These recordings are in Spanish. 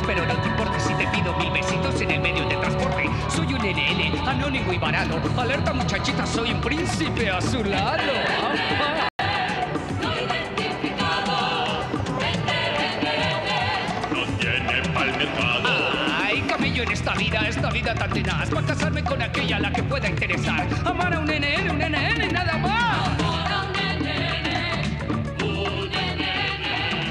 pero no te importa si te pido 1000 besitos en el medio de transporte. Soy un NN, anónimo y barato. Alerta, muchachita, soy un príncipe azulado. En esta vida tan tenaz, para casarme con aquella a la que pueda interesar. Amar a un NN, nada más. Amar a un NN, un NN.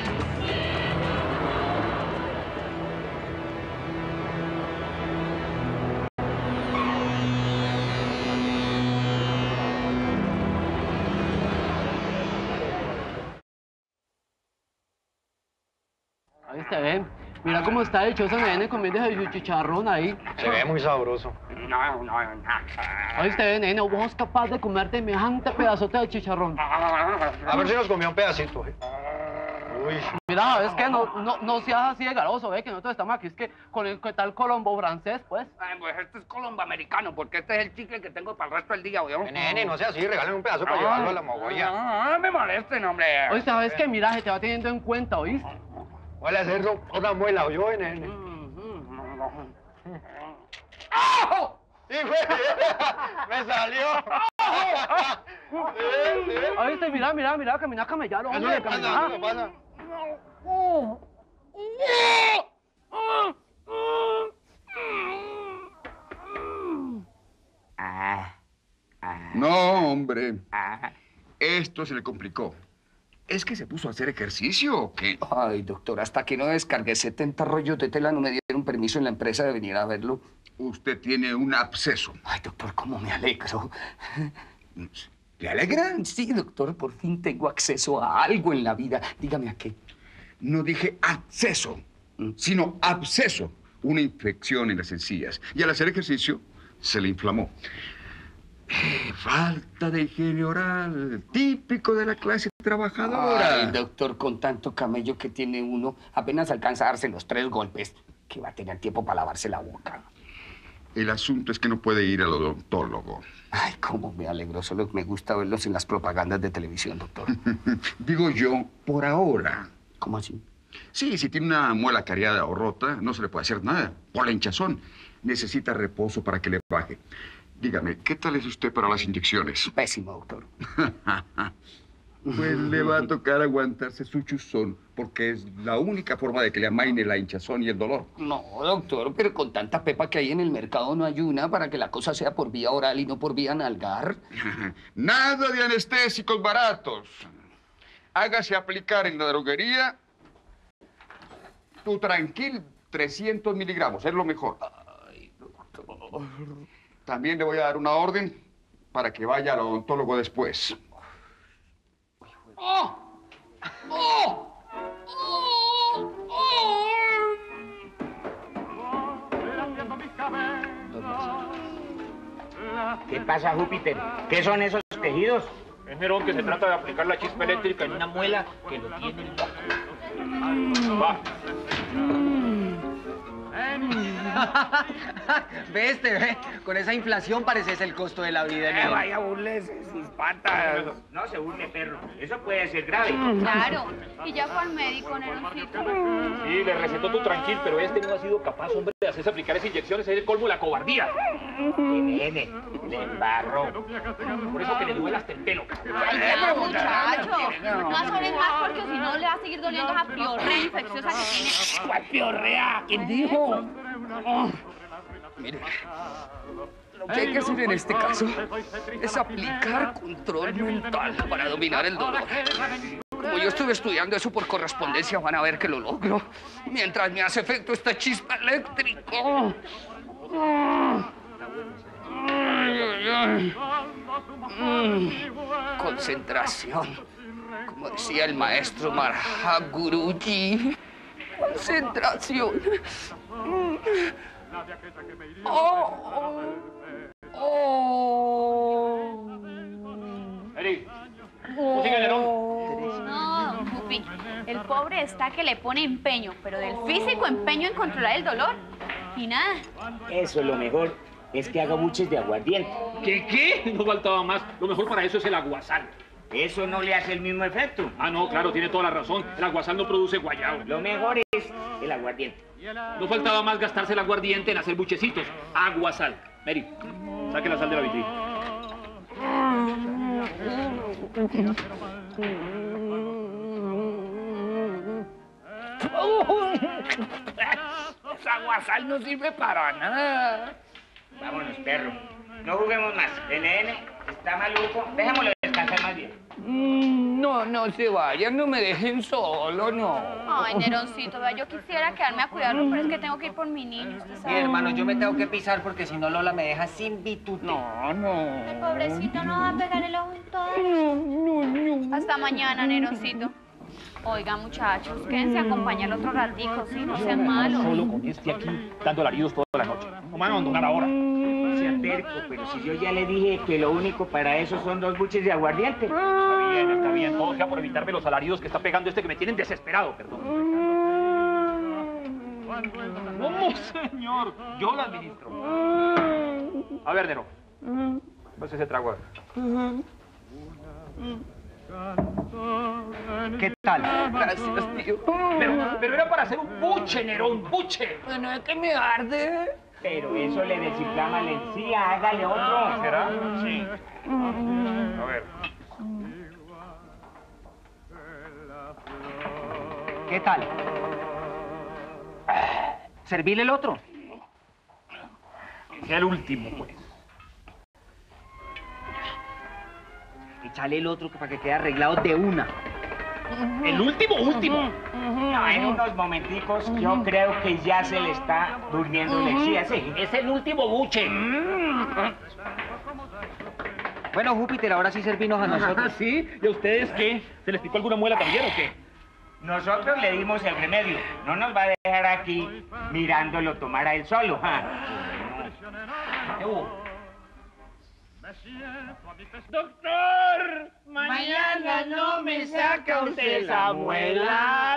Ahí está bien. Mira cómo está hecho ese nene comiendo ese chicharrón ahí. Se ve muy sabroso. Oíste, nene, vos sos capaz de comerte semejante pedazote de chicharrón. A ver si nos comió un pedacito. Uy. Mira, es que no seas así de garoso, que nosotros estamos aquí, es que con el ¿qué tal colombo francés, pues? Ay, pues este es colombo americano, porque este es el chicle que tengo para el resto del día, ¿oyó? Nene, no sea así, regálame un pedazo para llevarlo a la mogolla. No me molesten, hombre. Oye, ¿sabes qué? Mira, se te va teniendo en cuenta, ¿oíste? Voy a hacerlo otra muela, ¿oyó, nene? ¡Oh! ¡Me salió! Oíste, mira, camina camellaro, hombre, camina. ¿Qué pasa? No, hombre. Esto se le complicó. ¿Es que se puso a hacer ejercicio o qué? Ay, doctor, hasta que no descargué 70 rollos de tela no me dieron permiso en la empresa de venir a verlo. Usted tiene un absceso. Ay, doctor, cómo me alegro. ¿Le alegra? Sí, doctor, por fin tengo acceso a algo en la vida. Dígame a qué. No dije acceso, sino absceso. Una infección en las encías. Y al hacer ejercicio, se le inflamó. Falta de higiene oral, típico de la clase trabajadora. Ay, doctor, con tanto camello que tiene uno, apenas alcanza a darse los 3 golpes, que va a tener tiempo para lavarse la boca. El asunto es que no puede ir al odontólogo. Ay, cómo me alegro. Solo me gusta verlos en las propagandas de televisión, doctor. Digo yo, por ahora. ¿Cómo así? Sí, si tiene una muela cariada o rota, no se le puede hacer nada. Por la hinchazón. Necesita reposo para que le baje. Dígame, ¿qué tal es usted para las inyecciones? Pésimo, doctor. Pues le va a tocar aguantarse su chuzón, porque es la única forma de que le amaine la hinchazón y el dolor. No, doctor, pero con tanta pepa que hay en el mercado no hay una para que la cosa sea por vía oral y no por vía nalgar. Nada de anestésicos baratos. Hágase aplicar en la droguería tu Tranquil 300 miligramos, es lo mejor. Ay, doctor. También le voy a dar una orden para que vaya al odontólogo después. ¡Oh! ¡Oh! ¿Qué pasa, Júpiter? ¿Qué son esos tejidos? Es Nerón que se trata de aplicar la chispa eléctrica en una muela que lo tiene loco. Va. ¿Ves? Con esa inflación pareces el costo de la vida. Vaya, burlese sus patas. No se burle, perro. Eso puede ser grave. Claro. Y ya fue al médico, Neroncito. Sí, le recetó tu Tranquil, pero este no ha sido capaz, hombre, de hacerse aplicar esas inyecciones. Es el colmo de la cobardía. Nene, le embarró. Por eso que le duele hasta el pelo. Ay, ya, muchacho. No asores más porque si no le va a seguir doliendo esa piorrea infecciosa que tiene. ¿Cuál piorrea? ¿Quién dijo? Mire, lo que hay que hacer en este caso es aplicar control mental para dominar el dolor. Como yo estuve estudiando eso por correspondencia, van a ver que lo logro. Mientras me hace efecto esta chispa eléctrica. Concentración. Como decía el maestro Maharaj Guruji. Concentración. Eri, música Nerón. No, don Pupi. El pobre está que le pone empeño, pero del físico empeño en controlar el dolor. Y nada. Eso es lo mejor. Es que haga buches de aguardiente. ¿Qué? No faltaba más. Lo mejor para eso es el aguasal. eso no le hace el mismo efecto. Ah, no, claro, tiene toda la razón. El aguasal no produce guayabo. Lo mejor es el aguardiente. No faltaba más gastarse el aguardiente en hacer buchecitos. Aguasal. Mary, saque la sal de la vitrina. Esa aguasal no sirve para nada. Vámonos, perro. No juguemos más. El nene está maluco. Dejémoslo descansar más bien. No se vayan, no me dejen solo, no. Ay, Neroncito, vea, yo quisiera quedarme a cuidarlo, pero es que tengo que ir por mi niño, usted Sí, sabe. hermano, yo me tengo que pisar porque si no Lola me deja sin bitute. Ay, pobrecito, no va a pegar el ojo en todo. Hasta mañana, Neroncito. Oiga, muchachos, quédense a acompañar otro ratico, ¿sí? No sean malos. Solo con este aquí, dando alaridos toda la noche. No me van a abandonar ahora. No sea terco, pero si yo ya le dije que lo único para eso son 2 buches de aguardiente. Está bien. Todo sea por evitarme los alaridos que está pegando este que me tienen desesperado, perdón. ¿Cómo, señor? Yo lo administro. A ver, Nero. Pues ese trago. ¿Qué tal? Gracias, tío. Pero era para hacer un buche, Nero, un buche. Bueno, es que me arde. Pero eso le desinflama la encía, hágale otro. ¿Será? Sí. A ver. ¿Qué tal? ¿Servirle el otro? Que sea el último, pues. Échale el otro para que quede arreglado de una. ¿El último? No, en unos momenticos yo creo que ya se le está durmiendo la encía, sí. Es el último buche. Bueno, Júpiter, ahora sí servinos a nosotros. ¿Sí? ¿Y a ustedes qué? ¿Se les picó alguna muela también o qué? Nosotros le dimos el remedio. No nos va a dejar aquí mirándolo tomar a él solo. ¡Doctor! Mañana no me saca usted esa muela.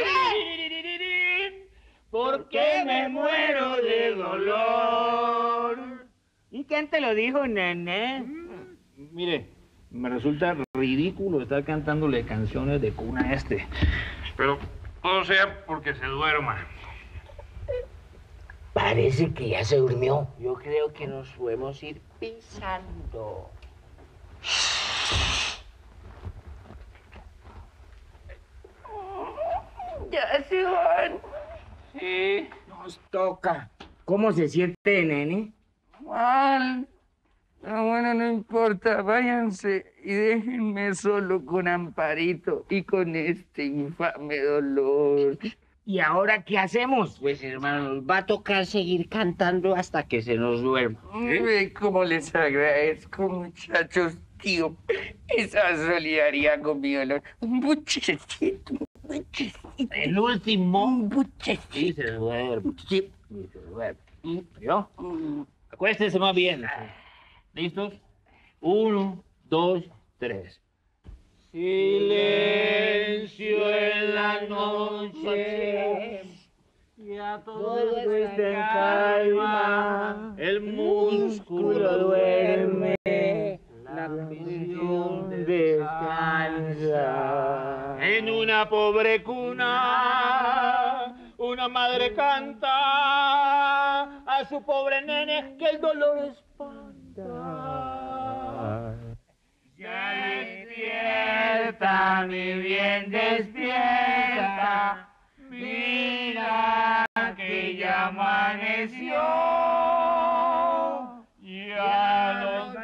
Porque me muero de dolor. ¿Y quién te lo dijo, nene? Mire, me resulta ridículo estar cantándole canciones de cuna a este. Pero todo sea porque se duerma. Parece que ya se durmió. Yo creo que nos podemos ir pisando. Ya se van. Sí. Nos toca. ¿Cómo se siente, nene? Mal. Pero bueno, no importa. Váyanse y déjenme solo con Amparito y con este infame dolor. ¿Y ahora qué hacemos? Pues hermano, nos va a tocar seguir cantando hasta que se nos duerma. Ve cómo les agradezco, muchachos, tío. Esa solidaridad con mi dolor. Un buchecito, un buchecito. El último. Un buchecito. Y se duerme. Sí. Y se duerme. ¿Yo? Acuéstense más bien. ¿Listos? 1, 2, 3. Silencio en la noche, ya todo está en calma, el músculo duerme, la visión descansa. En una pobre cuna, una madre canta a su pobre nene que el dolor espanta. Ya despierta, mi bien, despierta. Mira que ya amaneció. Ya los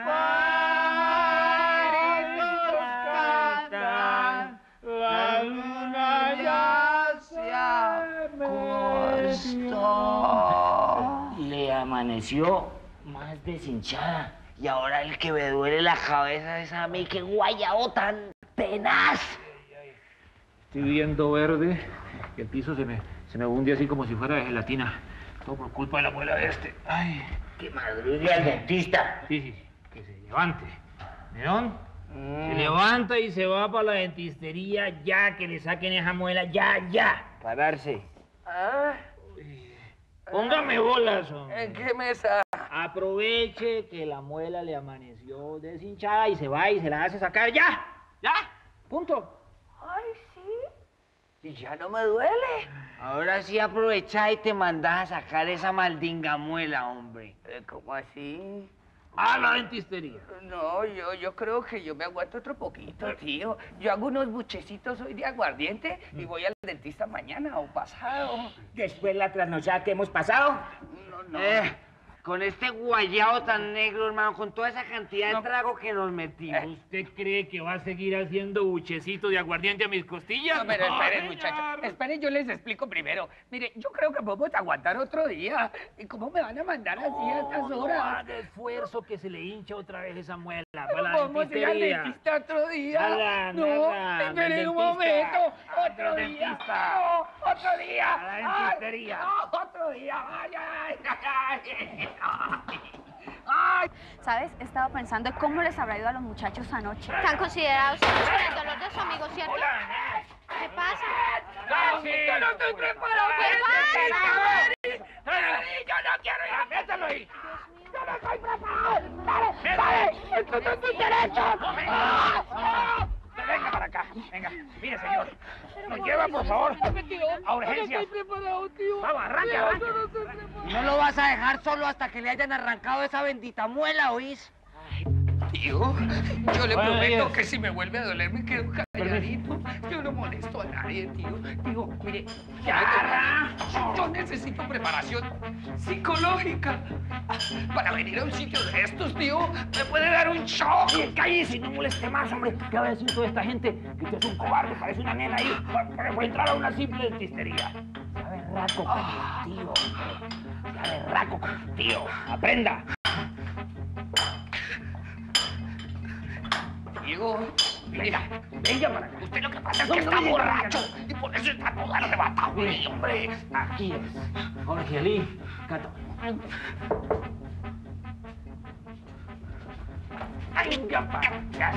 pájaros cantan. La luna ya se acostó. Le amaneció más deshinchada. Y ahora el que me duele la cabeza es a mí. ¡Qué guayabo tan tenaz! Estoy viendo verde, que el piso se me hunde así como si fuera de gelatina. Todo por culpa de la muela de este. Ay. ¡Que madrugue al dentista! Sí, que se levante. ¿León? Se levanta y se va para la dentistería ya, que le saquen esa muela, ya. Pararse. Póngame bolas, hombre. ¿En qué mesa? Aproveche que la muela le amaneció deshinchada y se va y se la hace sacar ya. ¿Ya? Punto. Ay, sí. Y ya no me duele. Ahora sí aprovecha y te mandas a sacar esa maldinga muela, hombre. ¿Cómo así? A la dentistería. No, yo creo que yo me aguanto otro poquito, tío. Yo hago unos buchecitos hoy de aguardiente y voy al dentista mañana o pasado. Después la trasnochada que hemos pasado. No. Con este guayao tan negro, hermano, con toda esa cantidad de trago que nos metimos. ¿Usted cree que va a seguir haciendo buchecito de aguardiente a mis costillas? No, pero esperen, No, muchachos. señor. Esperen, yo les explico primero. Mire, yo creo que podemos aguantar otro día. ¿Y cómo me van a mandar así a estas No horas? haga esfuerzo que se le hincha otra vez esa muela. Para la Vamos a ir al dentistería. dentista otro día. Nada, no, nada, esperen un del momento. dentista. Otro Del día. dentista. No, otro día. A la dentistería. Ay, no, otro día. Ay. ¿Sabes? He estado pensando en cómo les habrá ido a los muchachos anoche. Tan considerados ellos con el dolor de su amigo, ¿cierto? ¿Qué pasa? No, yo no estoy preparado. ¿Qué pasa? Yo no quiero ir a mételo ahí. Yo no estoy preparado. Dale, estos son tus derechos. Venga para acá. Venga. Mire, señor. Nos lleva, por favor, a urgencias. Vamos, arranca. No lo vas a dejar solo hasta que le hayan arrancado esa bendita muela, ¿oís? Tío, yo le Buenos prometo días. que si me vuelve a doler me quedo calladito. Yo no molesto a nadie, tío. Tío, mire, yo necesito preparación psicológica para venir a un sitio de estos, tío. Me puede dar un shock. Cállese y no moleste más, hombre. ¿Qué va a decir toda esta gente? Que usted es un cobarde, parece una nena ahí. Voy a entrar a una simple dentistería. Sabe raco con su tío. Sabe raco con su tío. Aprenda. Tío, mira, Venga para acá. usted lo que pasa es que está borracho y por eso está todo arrebatado, hombre. Aquí es. Jorge Ali. Cato. Venga para acá.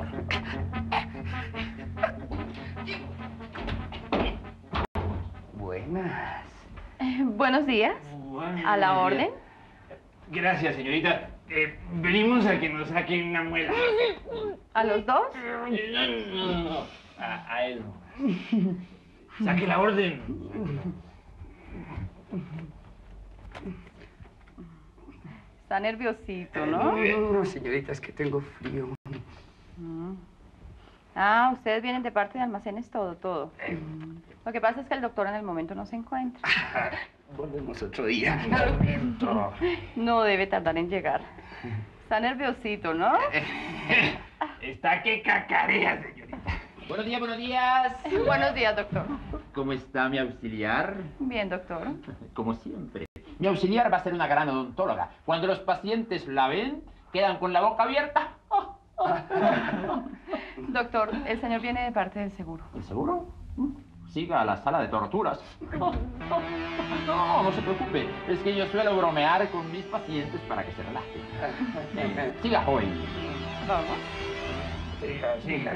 Buenas. Buenos días. ¿A la orden? Gracias, señorita. Venimos a que nos saquen una muela. ¿A los dos? No. A él no. Saque la orden. Está nerviosito, ¿no? No, señorita, es que tengo frío. Ah, ustedes vienen de parte de almacenes todo. Lo que pasa es que el doctor en el momento no se encuentra. Volvemos otro día. No debe tardar en llegar. Está nerviosito, ¿no? Está que cacarea, señorita. Buenos días, buenos días. Buenos días, doctor. ¿Cómo está mi auxiliar? Bien, doctor. Como siempre. Mi auxiliar va a ser una gran odontóloga. Cuando los pacientes la ven, quedan con la boca abierta. Doctor, el señor viene de parte del seguro. ¿El seguro? Siga a la sala de torturas. No se preocupe. Es que yo suelo bromear con mis pacientes para que se relajen. Siga, joven. Vamos. Siga.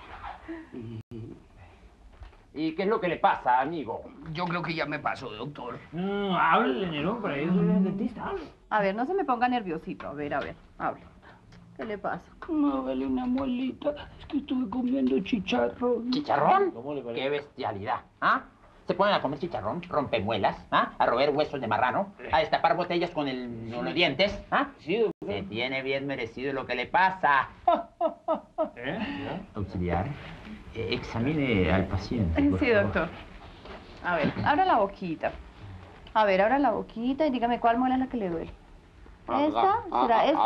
¿Y qué es lo que le pasa, amigo? Yo creo que ya me pasó, doctor. No, hable, ¿no? Para eso es el dentista, hable. A ver, no se me ponga nerviosito. A ver, hable. ¿Qué le pasa? Me duele una muelita. Es que estuve comiendo chicharrón. ¿Chicharrón? ¿Cómo le parece? ¡Qué bestialidad! ¿Ah? ¿Se ponen a comer chicharrón, rompemuelas, ¿ah? A roer huesos de marrano, a destapar botellas con los dientes, ¿ah? Sí, doctor. Se tiene bien merecido lo que le pasa. Auxiliar, examine al paciente, por Sí, favor. doctor. A ver, abra la boquita. A ver, abra la boquita y dígame cuál muela es la que le duele. ¿Esta? ¿Será esta?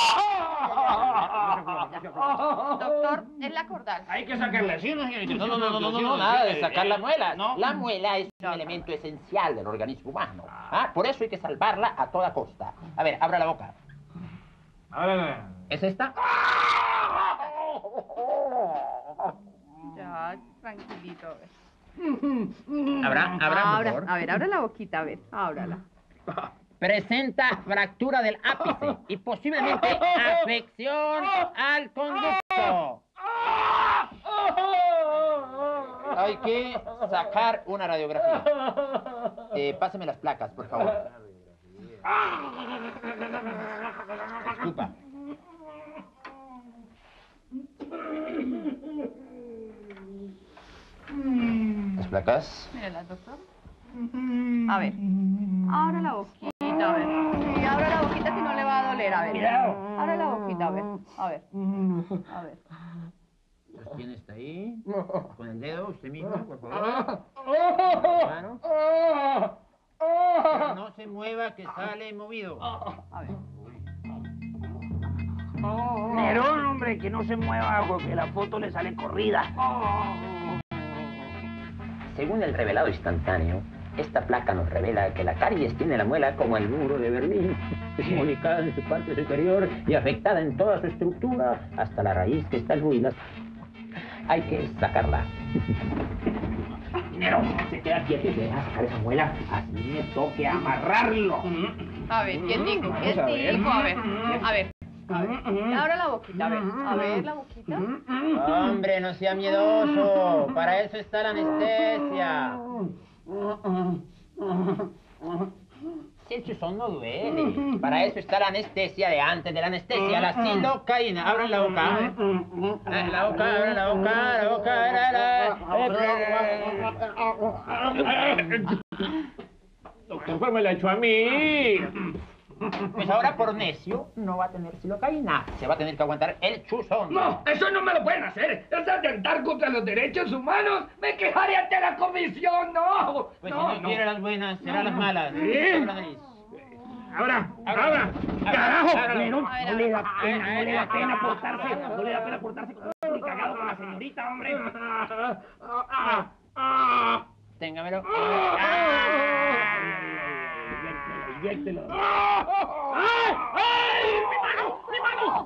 Doctor, es la cordal. Hay que sacarla, ¿sí o no, señorita? No, nada de sacar la muela. No. La muela es un elemento esencial del organismo humano. ¿Ah? Por eso hay que salvarla a toda costa. A ver, abra la boca. Ahora, ¿Es esta? Ya, tranquilito, a ver. Abra, por favor. A ver, abra la boquita, a ver, ábrala. Presenta fractura del ápice y posiblemente afección al conducto. Hay que sacar una radiografía. Páseme las placas, por favor. Disculpa. placas. Mírala, doctor. A ver. Abra la boquita, a ver. Sí, abra la boquita que no le va a doler, a ver. Cuidado. Abra la boquita, a ver. A ver. A ver. Sostiene hasta ahí. Con el dedo, usted mismo, por favor. Mano. Pero no se mueva, que sale movido. A ver. Nerón, hombre, que no se mueva porque la foto le sale corrida. Según el revelado instantáneo, esta placa nos revela que la caries tiene la muela como el muro de Berlín, comunicada en su parte superior y afectada en toda su estructura hasta la raíz que está en ruinas. Hay que sacarla. Nerón, se queda quieto y se deja sacar esa muela. Así me toque amarrarlo. A ver, quietico, quietico, a ver. A ver. A ver. Abra la boquita, a ver la boquita. Hombre, no sea miedoso. Para eso está la anestesia. Si el chuzón no duele. Para eso está la anestesia de antes de la anestesia, la silocaína. Abran la boca. La boca, abran la boca, Doctor, pues me la echó a mí. Pues ahora por necio no va a tener silocaína. Se va a tener que aguantar el chuzón. No, eso no me lo pueden hacer. Es atentar contra los derechos humanos. Me quejaré ante la comisión, no. Pues si no quiere las buenas, será las malas. Sí. Abra. ¡Carajo! Nerón, no le da pena portarse. No le da pena portarse como un cagado con la señorita, hombre. Téngamelo. Inyéctelo. ¡Ay! ¡Mi mano!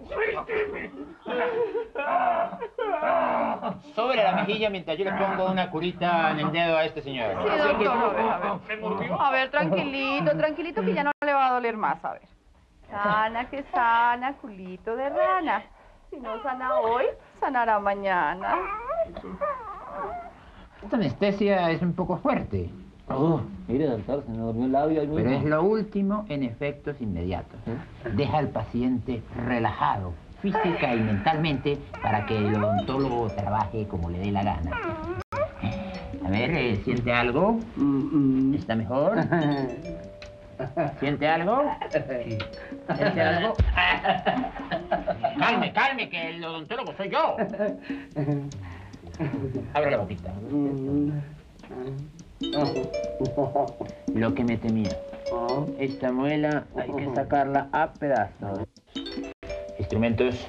Sobre la mejilla mientras yo le pongo una curita en el dedo a este señor. Sí, doctor, a ver. A ver, tranquilito, que ya no le va a doler más, a ver. Sana que sana, culito de rana. Si no sana hoy, sanará mañana. Esta anestesia es un poco fuerte. Oh, mire, doctor, se me durmió el labio ahí mismo. Pero es lo último en efectos inmediatos. Deja al paciente relajado, física y mentalmente, para que el odontólogo trabaje como le dé la gana. A ver, ¿siente algo? ¿Está mejor? ¿Siente algo? ¿Siente algo? Calme, que el odontólogo soy yo. Abra la boquita. Lo que me temía. Esta muela hay que sacarla a pedazos. Instrumentos.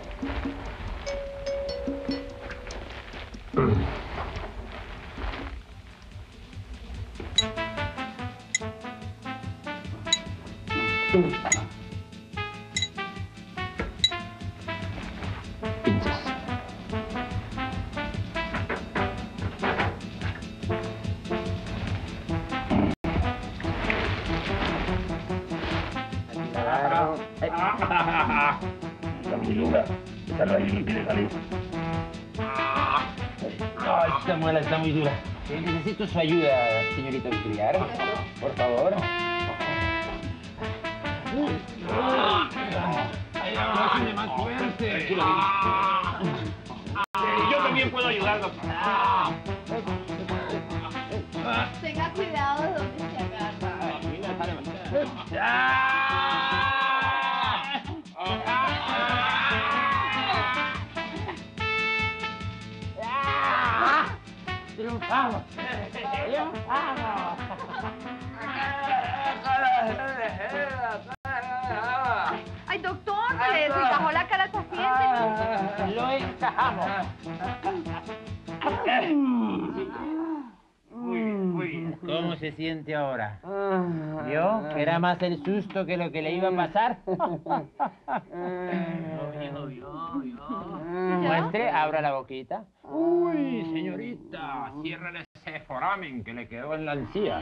Pinzas. Claro. Está muy dura. Esa raíz no quiere salir. Ay, esta muela está muy dura. Necesito su ayuda, señorita auxiliar. Por favor. Ay, más fuerte. Yo también puedo ayudar, doctor. Tenga cuidado de donde se agarra. ¡Triunfamos! Ay, doctor, se le desgajó la cara al paciente. Lo encajamos. Muy bien. ¿Cómo se siente ahora? ¿Vio? Era más el susto que lo que le iba a pasar. Muestre, abra la boquita. Uy, señorita, ciérrale ese foramen que le quedó en la encía.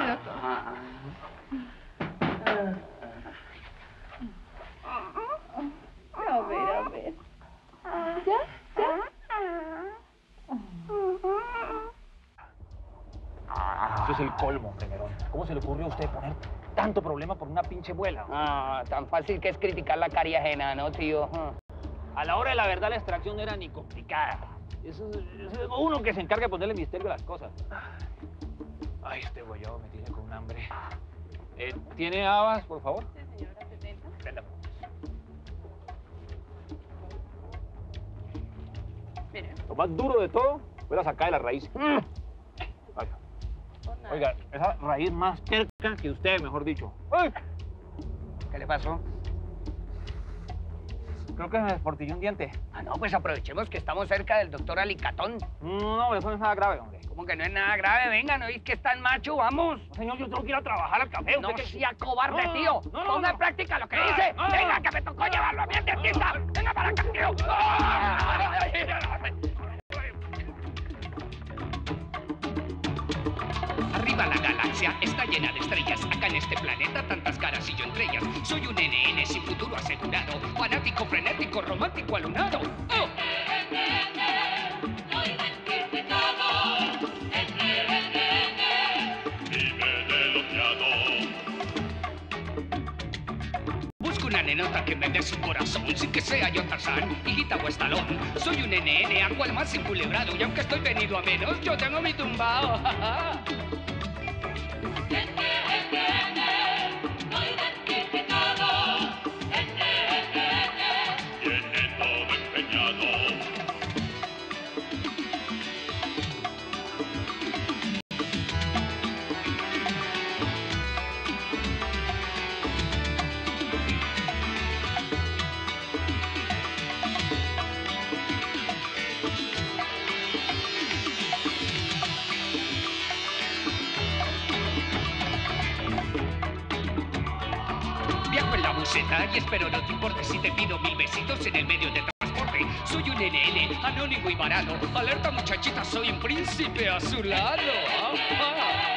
A ver. ¿Ya? Eso es el colmo, Nerón. ¿Cómo se le ocurrió a usted poner tanto problema por una pinche muela? Tan fácil que es criticar la carie ajena, ¿no, tío? A la hora de la verdad, la extracción no era ni complicada. Es uno que se encarga de ponerle misterio a las cosas. Ay, este guayabo me tiene con un hambre. ¿Tiene habas, por favor? Sí, señora, 70. Véndame. Mire. Lo más duro de todo fue la sacada de la raíz. Oiga, esa raíz más cerca que usted, mejor dicho. ¡Ay! ¿Qué le pasó? Creo que me desportilló un diente. Ah, no, pues aprovechemos que estamos cerca del doctor Alicatón. No, eso no es nada grave, hombre. ¿Cómo que no es nada grave? Venga, ¿no es que es tan macho? Vamos. No, señor, yo tengo que ir a trabajar al café. No ¿Usted qué? sea cobarde, tío. Ponga en práctica lo que dice. Venga, que me tocó llevarlo a mi dentista. Venga para acá, tío. Arriba la galaxia está llena de estrellas. Acá en este planeta tantas caras y yo entre ellas. Soy un NN sin futuro asegurado. Fanático, frenético, romántico, alunado. ¡Oh! Busco una nenota que me dé su corazón, sin que sea yo Tarzán, Higuita o Estalón. Soy un NN, a cual más enculebrado, y aunque estoy venido a menos, yo tengo mi tumbao. Viajo en la buseta y espero no te importe si te pido 1000 besitos en el medio de transporte. Soy un NN, anónimo y barato. Alerta muchachita, soy un príncipe a su lado.